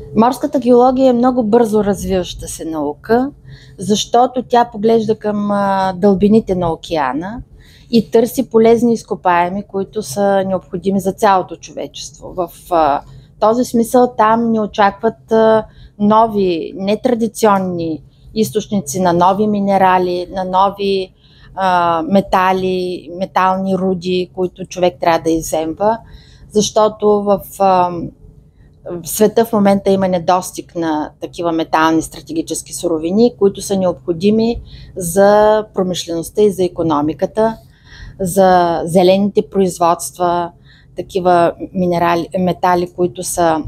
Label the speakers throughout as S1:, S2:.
S1: Морската геология е много бързо развиваща се наука, защото тя поглежда към дълбините на океана и търси полезни изкопаеми, които са необходими за цялото човечество. В този смисъл там ни очакват нови, нетрадиционни източници на нови минерали, на нови метали, метални руди, които човек трябва да изземва, защото в света в момента има недостиг на такива метални стратегически суровини, които са необходими за промишлеността и за икономиката, за зелените производства, такива метали, които са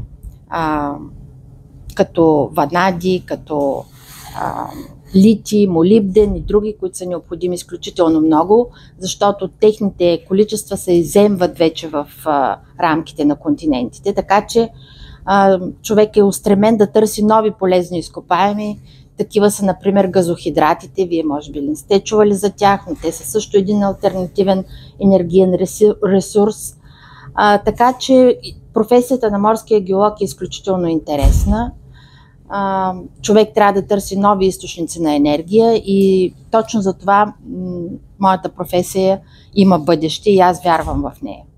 S1: като ванади, като литий, молибден и други, които са необходими изключително много, защото техните количества се изземват вече в рамките на континентите, така че човек е устремен да търси нови полезни изкопаеми. Такива са, например, газохидратите. Вие може би не сте чували за тях, но те са също един алтернативен енергиен ресурс. Така че професията на морския геолог е изключително интересна. Човек трябва да търси нови източници на енергия и точно за това моята професия има бъдеще и аз вярвам в нея.